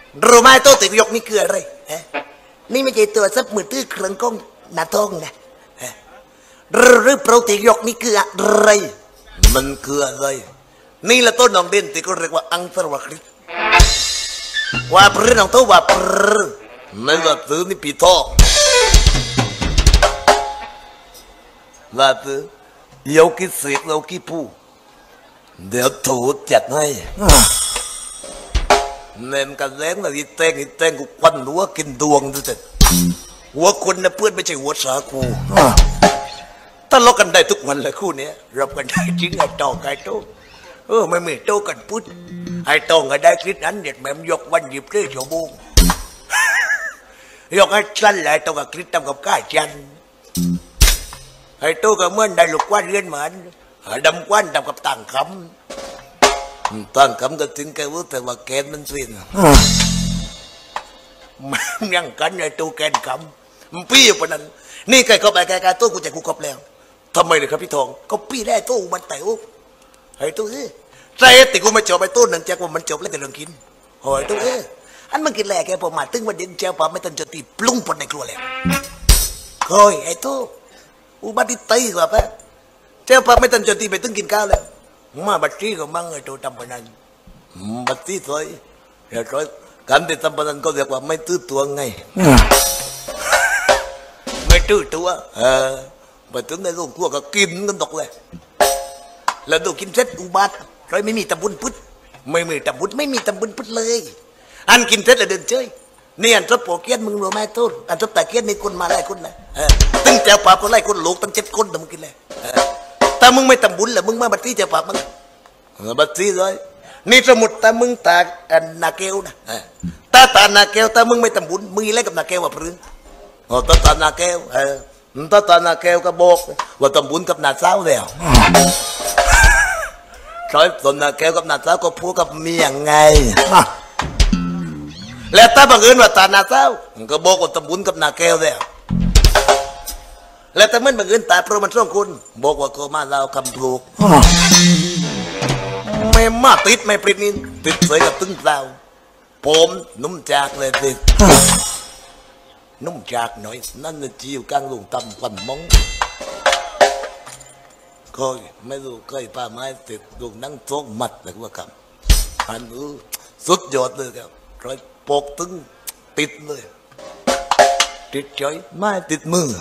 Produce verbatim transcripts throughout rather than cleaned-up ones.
รู้ไหมตัวติดยกนี่คืออะไรนี่ไม่ใช่ตัวซับมือตื้อเครื่องกล้องหน้าท้องนะหรือโปรตีนยกนี่คืออะไรมันคืออะไรนี่แหละต้นน้องเด่นที่เขาเรียกว่าอังสารวัตรว่าพรือน้องตัวว่าพรือในว่าตื้อนี่ปีทองว่าตื้อยกกี่เสียกยกกี่ผู้เดี๋ยวถูจัดให้เน้นกันแรงนะที่แต่งที่แต่งกูควันหัวกินดวงดูสิหัวคนนะเพื่อนไม่ใช่หัวสาคูถ้าเรากันได้ทุกวันเลยคู่นี้รับกันได้จริงไอ้ตองไอ้โตเออไม่มีโตกันพุทธไอ้ตองไอ้ได้คิดนั้นเด็ดแม่มยกวันหยิบเรื่อยชั่วโมงยกให้สั้นเลยตองกับคิดทำกับก้าจันไอ้โตก็เหมือนได้ลูกควันเรียนเหมือนดำควันทำกับต่างคำต่างคำก็ถึงแกรู้แต่ว่าแกนมันสิ้นมันยังกันไอ้โตแกนคำมันปี้อยู่ปนั้นนี่ใครเข้าไปใครๆตัวกูจะกูกบแล้วทำไมเลยครับพี่ทองก็ปี้ได้ตู้มันแต่อุ๊บไอ้ตู้เอ้ใจติกูไม่จบไปตู้หนึ่งแจ็คว่ามันจบแล้วแต่เรื่องกินโอ้ยตู้เอ้อันมันกินแหลกแกผมมาตึ้งวันเดินเจ้าป่าไม่ตันจะตีปลุ้งปนในครัวแล้วโอ้ยไอ้ตู้อุบัติเหตุกว่าปะเจ้าป่าไม่ตันจะตีไปตึ้งกินข้าวแล้วมาบัตรที่ก็มั่งไอ้ตู้ทำไปนั่นบัตรที่สวยเดี๋ยวสวยการที่ทำไปนั่นก็เรียกว่าไม่ตื้อตัวไงไม่ตื้อตัวเออไปถึงในโรงครัวก็กินกันตกเลยแล้วดูกินเสร็จอุบัติใครไม่มีตำบุญพุทธไม่มีตำบุญไม่มีตำบุญพุทธเลยอันกินเสร็จแล้วเดินเฉยนี่อันทบโปเกียนมึงรู้ไหมตู้อันทบตะเกียนมีคนมาไล่คนนะตึงเจ้าป่าก็ไล่คนลูกตั้งเจ็ดคนแต่มึงกินเลยถ้ามึงไม่ตำบุญแล้วมึงมาบัตรที่เจ้าป่ามึงบัตรที่เลยนี่สมุดแต่มึงตานาเกลนะตาตานาเกลแต่มึงไม่ตำบุญมึงอะไรกับนาเกลว่าพื้นโอ้ตาตานาเกลเออตาตานาเกลก็บอกว่าตำบุญกับนาสาวแล้วใช่ตอนนาเกลกับนาสาวก็พูดกับเมียไงแล้วถ้าบังเอิญว่าตานาสาวก็บอกว่าตำบุญกับนาเกลแล้วแล้วแต่มันบังเอิญตาเพราะมันสองคนบอกว่าก็มาเราคำปลูกไม่มาติดไม่ปริดนินติดเสยกับตึ้งเปล่าผมนุ่มจากเลยติดนุ่มจากหน่อยนั่นน่ะจีวกลางลุงตำกันมองเคยไม่รู้เคยป้าไม้ติดลุงนั่งโต๊ะมัดเลยว่าครับอันนู้สุดยอดเลยครับรอยปกตึ้งติดเลยติดเฉยไม่ติดมือ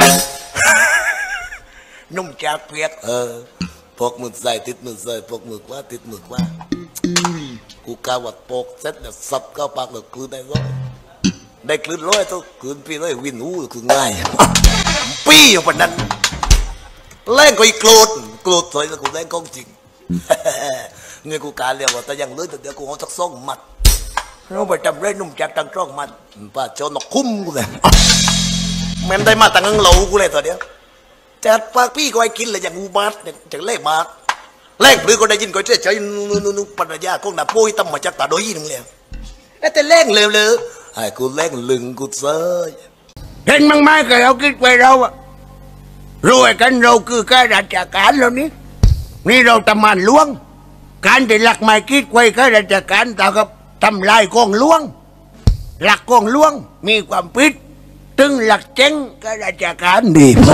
นุ่มจากเปียกเออพกมือใส่ติดมือใส่พกมือว่าติดมือว่ากูกาวัดปกเสร็จแล้วสับเข้าปากแล้วคืนได้ร้อยได้คืนร้อยตัวคืนพี่ร้อยวินหูคือง่ายปี้อยู่ปนนั้นแรงก็อีโกรธโกรธสวยแล้วกูแรงกองจริงเงี้ยกูกาเรียกว่าแต่ยังเลยแต่เดี๋ยวกูเอาสักสองมัดเราไปจำเล่นนุ่มจากตังจ้องมันป้าโจนกคุ้มกูเลยแม่ได้มาตังงังเหลากูเลยตัวเดียวจัดปากพี่ก็ไอ้กินเลยอย่างอูบาสเนี่ยจากเลขบาสเลขหรือก็ได้ยินก็เฉยเฉยนู่นปัญญาของหน้าปุ้ยตั้มมาจากตาโดยยินเลยแต่เล่งเร็วเลยไอ้กูเล่งลึงกูเซยเห็นมั้งไหมก็เราคิดไปเราอะรวยกันเราคือข้าราชการเรานี้นี่เราทำมันล้วงการที่หลักไม่คิดไว้ข้าราชการแต่กับทำลายกองล้วงหลักกองล้วงมีความผิดตึงหลักเจ๊งข้าราชการดีพอ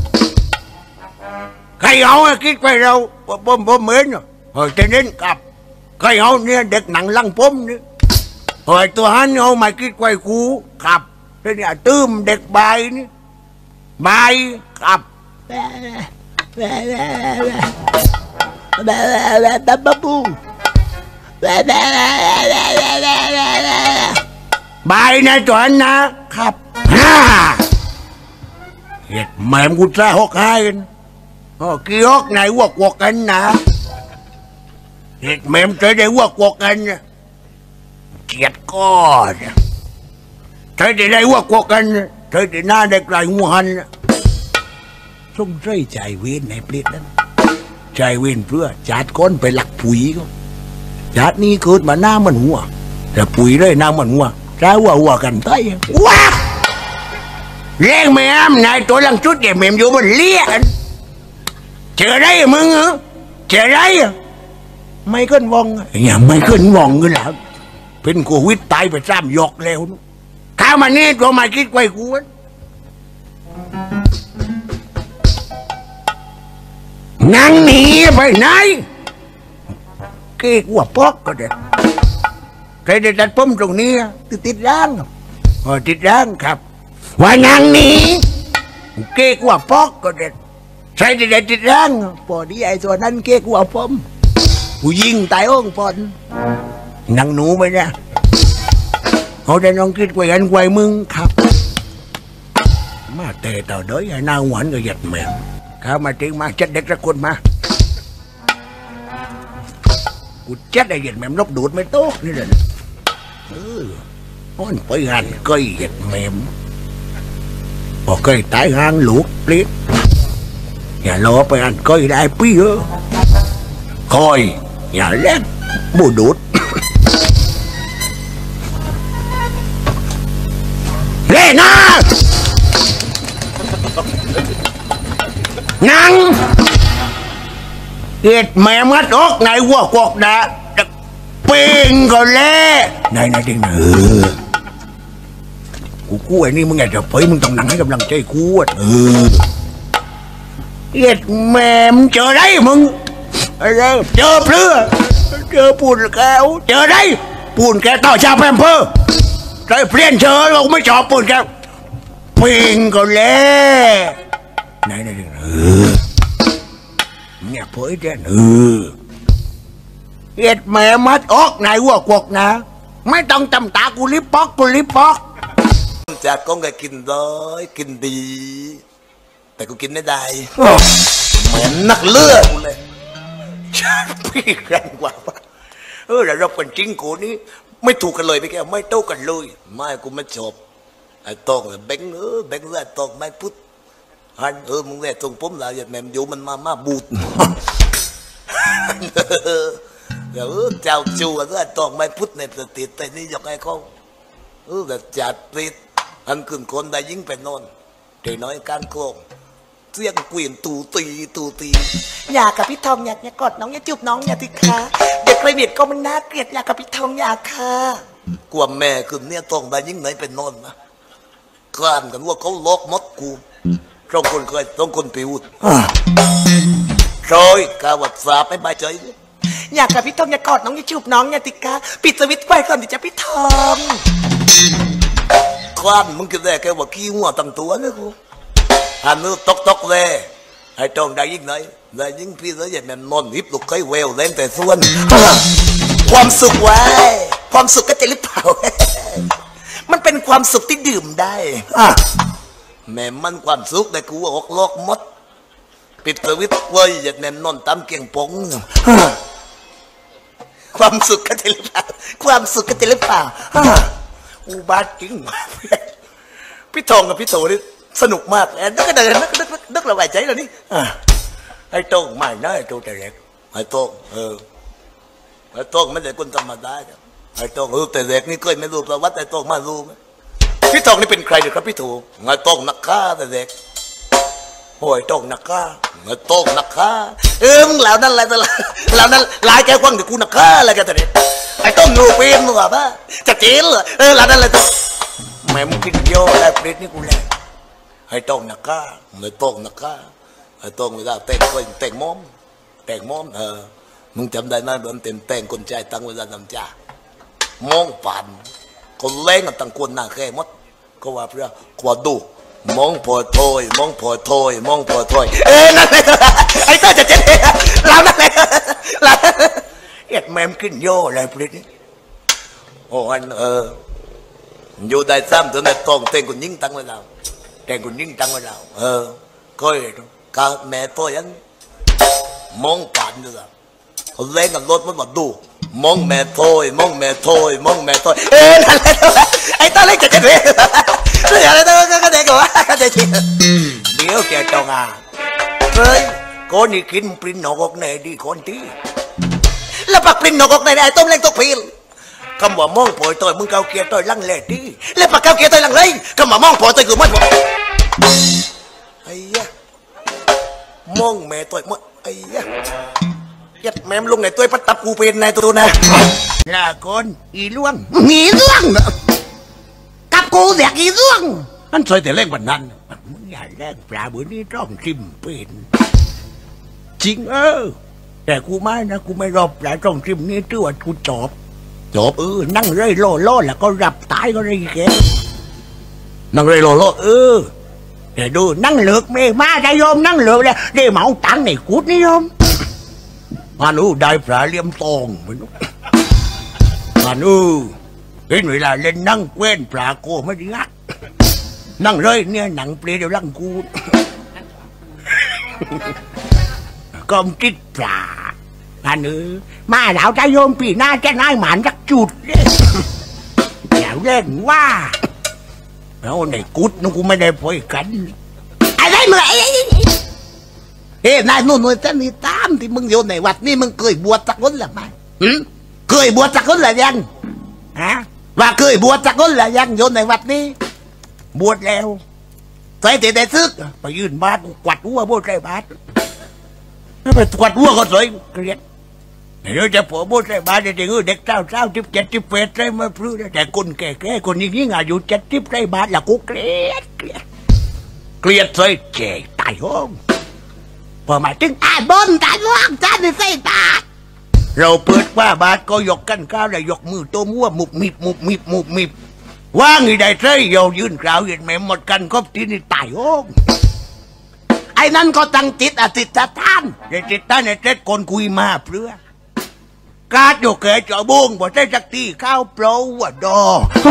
ใครเอาคิดไปเราผมผมเหมือนเฮ้ยจะเน้นกับใครเอาเนี่ยเด็กหนังลังผมนี่เฮ้ยตัวฮันเอาไม่คิดไปกูขับเนี่ยตื้มเด็กใบนี่ใบขับตับบูใบนะจวนนะครับฮ่าเห็ดแม่กูจะหกให้กันอ๋อกี่ฮอกไหนวักวักกันนะเห็ดแม่จะได้วักวักกันเกียดก้อนเธอได้วักวักกันเธอได้หน้าได้ไกลหัวหันต้องใช้ใจเว้นในเปลี่ยนนั้นใจเว้นเพื่อจัดก้นไปหลักปุ๋ยก็จัดนี้เกิดมาหน้ามันหัวแต่ปุ๋ยเลยหน้ามันหัวจ้าหัวหัวกันไต้ว้าเลี้ยงแม่นายตัวลังชุดเดี๋ยวแม่อยู่บนเลี้ยงเจอได้มึงเหรอเจอได้ไม่ขึ้นวงอย่าไม่ขึ้นวงกันแล้วเป็นโควิดตายไปซ้ำยกแล้วข้ามานี่ตัวมาคิดไว้กูนั่งหนีไปไหนเกกว่าปอกก็ได้ใครได้ตัดผมตรงนี้ติดติดร่างอ๋อติดร่างครับว่านั่งหนีเกกว่าปอกก็ได้ใครได้ติดร่างพอดีไอ้ตัวนั้นเกกว่าผมผู้ยิงตายองปอนนั่งหนูไปนะเขาได้น้องคิดไว้กันไว้มึงครับมาเตะต่อเด้ยหน้าหวานก็หยัดแมวข้ามาจริงมาจัดเด็กสักคนมากูจัดไอ้หยัดแมวลบดูดไม่โต๊ะนี่เลยเอออ้อนไปหันก้อยหยัดแมวพอก้อยตายหางลูกปลิดอย่ารอไปหันก้อยได้ปี้เออคอยอย่าเล่นบูดูดเล่นนะนังเอ็ดแม่มัดออกไหนวัวกอกดาเป็งก็เล่ไหนไหนจริงเออกูกู้ไอ้นี่มึงไงจะไปมึงต้องนั่งให้กำลังใจกูเออเอ็ดแม่มเจอได้มึงเจอเพื่อเจอปูนแก้วเจอได้ปูนแก้วต่อชาแพมเพอใจเปลี่ยนเจอเราไม่ชอบปูนแก้วเป็งก็เล่ไหนไหนจริงเออเนี่ยพอไอ้เด่นเออเอ็ดแม่มัดออกไหนวัวกอกนะไม่ต้องจำตากูลิปปอกกูลิปปอกจากก้องก็กินร้อยกินดีแต่กูกินไม่ได้เหมือนนักเลือดกูเลยพี่แรงกว่าเออแต่เราเป็นจริงกูนี่ไม่ถูกกันเลยพี่แกไม่โต้กันเลยไม่กูไม่จบไอ้ตองแบงเออแบงเลือดตองไม่พุทธฮันเออมึงแหละตรงผมแล้วอย่าแม่มอยู่มันมามาบูดเดี๋ยวเจ้าจูเลือดตองไม่พุทธในสติแต่นี่ยกไอ้เขาเออแต่จัดปริดอันขึ้นคนได้ยิ่งเป็นนอนเดี๋ยวน้อยการโกงเสียงเกวียนตูตีตูตีอยากกับพี่ทองอยากอยากกอดน้องอยากจูบน้องอยากติค่ะเด็กเคยเบียดก็มันน่าเกลียดอยากกับพี่ทองอยากค่ะกลัวแม่ขึ้นเนี่ยต้องได้ยิ่งไหนเป็นนอนนะกล้านกันว่าเขาล็อกมดกูต้องคนเคยต้องคนปิวโอยกาวัดสาบไม่ใบใจอยากกับพี่ทองอยากกอดน้องอยากจูบน้องอยากติค่ะปิดสวิตช์ไฟก่อนดิจะพี่ทองกล้านมึงคิดได้แค่ว่าขี้หัวตั้งตัวนะกูฮันนู้ตกตกเลยไอ้ตรงได้ยิ่งไหนได้ยิ่งพี่เลยอย่างนั้นนอนฮิปลุกไข่เวลเล่นแต่ส่วนความสุขไว้ความสุขก็จะหรือเปล่ามันเป็นความสุขที่ดื่มได้แม่มันความสุขแต่กูออกลอกมดปิดสวิตช์ไว้อย่างนั้นนอนตามเกียงปงความสุขก็จะหรือเปล่าความสุขก็จะหรือเปล่าอุบาทจริงพี่ทองกับพี่โตนี่สนุกมากแอนนึกก็เดินนึกนึกนึกระบายใจเลยนี่ไอ้โต้งไม่นะไอ้โต้งแต่เล็กไอ้โต้งเออไอ้โต้งไม่ใช่คนธรรมดาไอ้โต้งเออแต่เล็กนี่เคยไม่รู้ประวัติไอ้โต้งมารู้ไหมพี่ทองนี่เป็นใครเดี๋ยวครับพี่ถูกไอ้โต้งนักฆ่าแต่เล็กโอ้ยโต้งนักฆ่าไอ้โต้งนักฆ่าเออมึงเหล่านั้นอะไรแต่เหล่านั้นลายแกกว้างเดี๋ยวกูนักฆ่าอะไรกันแต่เด็กไอ้โต้งงูเป็นมึงอ่ะบ้าจะเจ๊เหรอเออเหล่านั้นอะไรตัวแม่มึงคิดโย่อะไรเปรตนี่กูแหละไอ้โต้งนักฆ่าไอ้โต้งนักฆ่าไอ้โต้งเวลาแต่งก็แต่งม้อมแต่งม้อมเออมึงจำได้ไหมเดินเต็มแต่งคนใจตั้งเวลานำจ่ามองผ่านคนเล่นกับตั้งคนหน้าแค่มดก็ว่าเพื่อขวาดูมองพอถอยมองพอถอยมองพอถอยเอ้ยนั่นเลยไอ้เต้จะเจ๊เรานั่นเลยเราเอ็ดแมมขึ้นโย่อะไรพวกนี้โอ้อันเอออยู่ได้ซ้ำตัวในตองแต่งคนยิ่งตั้งไว้เราแต่งคนยิ่งตั้งไว้เราเออก็เห็นกับแม่ตัวยันมองผ่านด้วยเขาเล่นกับรถมันมาดูมองแม่ถอยมองแม่ถอยมองแม่ถอยเอ้ยนั่นเลยไอ้ตาเล็กจะเจ๊เรื่องอะไรตัวก็เด็กว่าก็เด็กเดี๋ยวแกจองอ่ะเฮ้ยคนนี้กินปริ้นนกอกในดีคนที่แล้วปักปริ้นนกอกในไอ้ต้มเล่นตกพิลคำว่ามองปล่อยต่อยมึงเกาเกียร์ต่อยลังเล่ดีแล้วปักเกาเกียร์ต่อยลังเลยคำว่ามองปล่อยต่อยคือมันบอกไอ้ยะมองแม่ต่อยมันไอ้ยะเย็ดแม่มลงในตัวพัดตับกูเป็นในตัวนะลาคนอีล่วงอีล่วงกับกูเสียอีล่วงนั่นซอยแต่เล่งวันนั้นมึงอย่าแรงปลาเบอร์นี้ต้องชิมเป็นจริงเออแต่กูไม่นะกูไม่รอบปลาต้องชิมนี่ตัวกูจอบจอบเออนั่งเร่ยโล่โล่แล้วก็รับตายก็ได้แกนั่งเร่ยโล่โล่เออเดี๋ยวดูนั่งเหลือกเมมาใจโยมนั่งเหลือกเลยได้เหมาตังค์ในกูนี่โยมมานูได้ปลาเลี่ยมตองไปนู้มานูเห็นเวลาเล่นนั่งเว้นปลาโกไม่ดีงักนั่งเลยเนี่ยหนังเปรี้ยวลังกูกอมติดปลาอันนี้มาแล้วใจโยมปีหน้าจะนายหมานจักจุดเลยอย่าเล่นว่าแล้วในกุดนู้กูไม่ได้พอยกันอะไรมึงไอ้เฮ้ยนายนู่นนู่นเส้นนี่ตามที่มึงอยู่ในวัดนี่มึงเคยบวชสักคนหรือไม่เคยบวชสักคนหรือยังฮะว่าเคยบวชสักคนหรือยังอยู่ในวัดนี้บวชแล้วใส่แต่ได้ซึกไปยืนบาดกวัดหัวบวชใส่บาดไปกวัดหัวก็สวยเกลียดเดี๋ยวจะผัวบวชใส่บาดเด็กเด็กเจ้าเจ้าทิพเจ็ดทิพเฟสใส่มาพลื้แต่คนแก่ๆคนยิ่งยิ่งอายุเจ็ดทิพใส่บาดละกูเกลียดเกลียดเกลียดใส่เจ๋ตายห้องพอมาถึงอาบนตายว่างจ้าในใส่บาดเราเปิดว่าบาดก็ยกกันก้าวเลยยกมือตัวมั่วมุบมิบมุบมิบมุบมิบว่างอีได้ใช่โยยืนกล่าวเห็นไหมหมดกันครบที่นี่ตายโอ้ไอ้นั่นก็ตั้งจิตอธิษฐานในจิตท่านในเจ็ดคนคุยมาเพื่อกาดโยเกจอบงบ่ได้จักตีข้าวเปล่าว่าดอ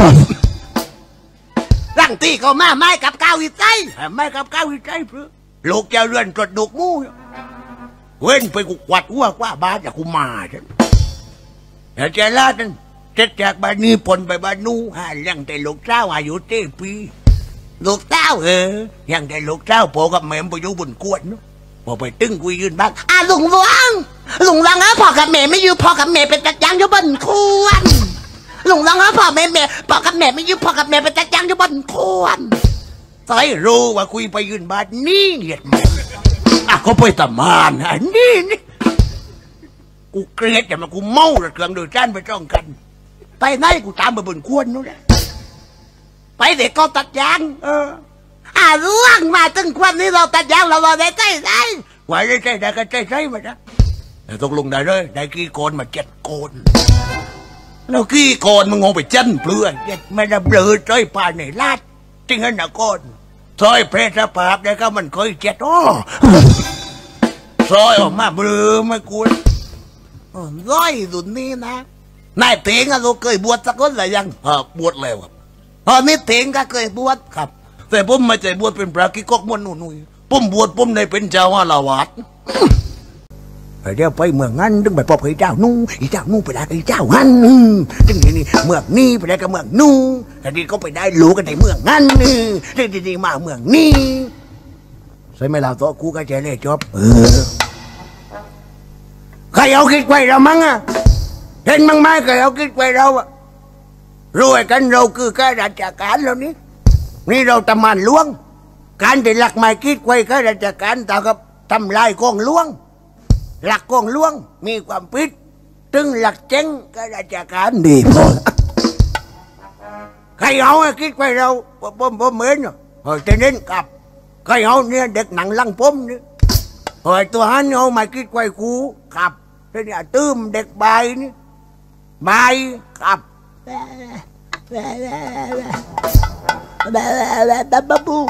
ร่างตีเขามาไม้กับข้าวอีใจไม้กับข้าวอีใจเพื่อลูกจะเรือนจดดุกมูเว้นไปกูกวัดหัวกว่าบ้านจากกูมาฉันแต่เจล่าฉันเจ็ดจากบ้านนี้ปนไปบ้านนู้ฮะยังแต่ลูกเจ้าอายุเจ็ดปีลูกเจ้าเออยังแต่ลูกเจ้าพ่อกับแม่ไปอยู่บนกวนนู้พอไปตึ้งกูยืนบ้านอ่ะลุงวังลุงวังเออพ่อกับแม่ไม่อยู่พ่อกับแม่เป็นจักรยานอยู่บนกวนลุงวังเออพ่อแม่แม่พ่อกับแม่ไม่อยู่พ่อกับแม่เป็นจักรยานอยู่บนกวนใส่รู้ว่าคุยไปยืนบ้านนี่เหยียดแม่อ่ะเขาไปตะมานอ่ะนี่นี่กูเกลียดแต่มากูเมาระเครื่องโดยจ้านไปจ้องกันไปไหนกูตามไปบนควนนู้นแหละไปเด็กก็ตัดยางเอออ่าล่วงมาตึงควันนี้เราตัดยางเราเราได้ใจได้ไหวได้ใจได้ก็ใจใจมาจ้ะแต่ตกลงได้เลยได้กี่โกนมาเจ็ดโกนแล้วกี่โกนมึงงงไปจันเปลือยเจ็ดไม่ได้เบลอใจป่านในลาดจริงนะโกนซอยเพชรภาพได้ก็มันเคยเจ็ดอ้อซอยออกมาเบลอไม่กวนร้อยสุดนี้นะนายเถงอะเราเคยบวชสักคนหรือยังอ่าบวชแล้วครับอ๋อนี่เถงก็เคยบวชครับแต่ผมไม่ใช่บวชเป็นพระกิกกมวนนุ่ยผมบวชผมในเป็นเจ้าอาวาสเดี๋ยวไปเมืองนั้นดึงไปพบไอ้เจ้านู่ไอ้เจ้านู่ไปได้ไอ้เจ้าฮันดึงนี่นี่เมืองนี้ไปได้กับเมืองนู่แต่นี่ก็ไปได้รู้กันในเมืองนั้นนี่ดีดีมาเมืองนี้ใช่ไหมเราตัวกูก็จะเล่จบเออใครเอาคิดไว้เรามั้งอ่ะเห็นมั้งไหมใครเอาคิดไว้เราอ่ะรวยกันเราคือข้าราชการเรานี้นี่เราทำมันล้วงการที่หลักหมายคิดไว้ข้าราชการแต่กับทำลายกองล้วงหลักกองล้วงมีความผิดถึงหลักเจ๊งข้าราชการดีพอใครเอาคิดไว้เราผมผมเหมือนเฮ้ยแต่เน้นกับใครเอาเนี่ยเด็กหนังลังผมเนี่ยเฮ้ยตัวฮันเอามาคิดไว้กูกับเนี่ยตื้มเด็กใบนี่ใบกับบับบับบู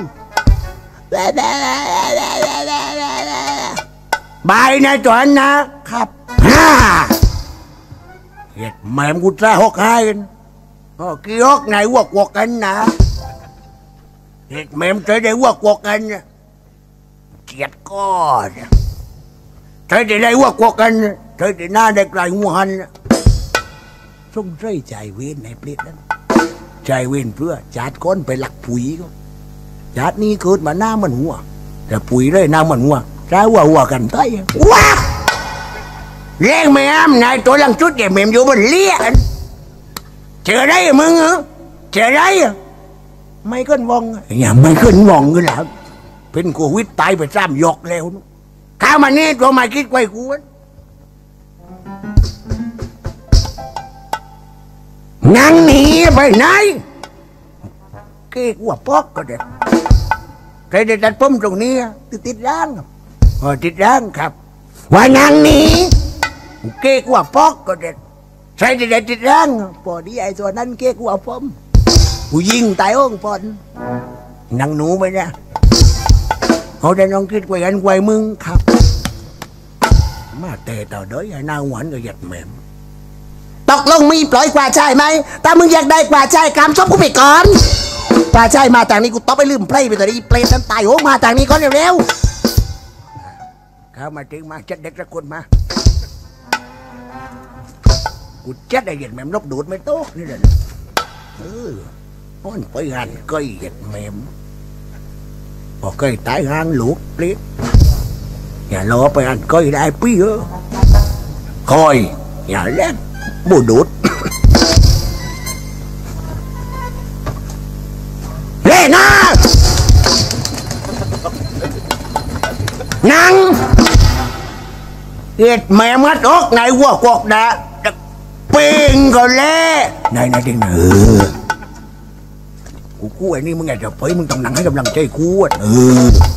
ใบนะจวนนะครับฮ่าเห็ดแม่กูจะหกให้กันอ๋อกี่หกไหนวกวกกันนะเห็ดแม่จะได้วกวกกันเกียดก้อนใครจะได้วกวกกันใครจะหน้าได้ไกลหัวหันส่งใจใจเว้นในเปลี่ยนนั้นใจเว้นเพื่อจัดก้นไปหลักปุ๋ยก็จัดนี้เกิดมาหน้ามันหัวแต่ปุ๋ยเลยหน้ามันหัวจ้าหัวหัวกันไต้ว้าเลี้ยงแม่อ้ำนายตัวหลังชุดแกแม่อยู่บนเลี้ยนเจอได้มึงเหรอเจอได้ไม่ขึ้นวงอย่าไม่ขึ้นวงกันแล้วเป็นโควิดตายไปซ้ำยกแล้วข้ามานี่ตัวมาคิดไว้กูนั่งหนีไปไหนเก๊กว่าปอกก็เด็ดใครได้ตัดผมตรงนี้ติดติดร่างอ๋อติดร่างครับว่านั่งหนีเก๊กว่าปอกก็เด็ดใครได้ติดร่างพอดีไอ้ตัวนั้นเก๊กว่าผมกูยิงตายอ้องปอนนั่งหนูไปนะเขาได้น้องคิดไว้กันไว้มึงครับมาแต่ต่อเด้ยไอ้นางหวานก็หยัดแหม่มตกลงมีปล่อยกว่าใช่ไหมถ้ามึงอยากได้กว่าใช่กำซบกูไปก่อนกว่าใช่มาทางนี้กูต้องไปลืมเพลย์ไปตัวนี้เพลย์นั้นตายโอ้มาทางนี้ก่อนเร็วๆเข้ามาถึงมาจัดเด็กสักคนมากูจัดไอ้หยัดแหม่มลบดูดไม่โต๊ะนี่แหละเออมันไปหันก้อยหยัดแหม่มพอก้อยตายหางหลุดเปลี่ยนอย่ารอไปหันก้อยได้ปี้เออคอยอย่าเล่นบูดูดเล่นะนังเอ็ดแม่มัดออกไหนวัวกอกดาเป่งก็เล่ไหนไหนจริงเออกูกู้ไอ้นี่มึงไงจะไปมึงต้องนั่งให้กำลังใจกูเออ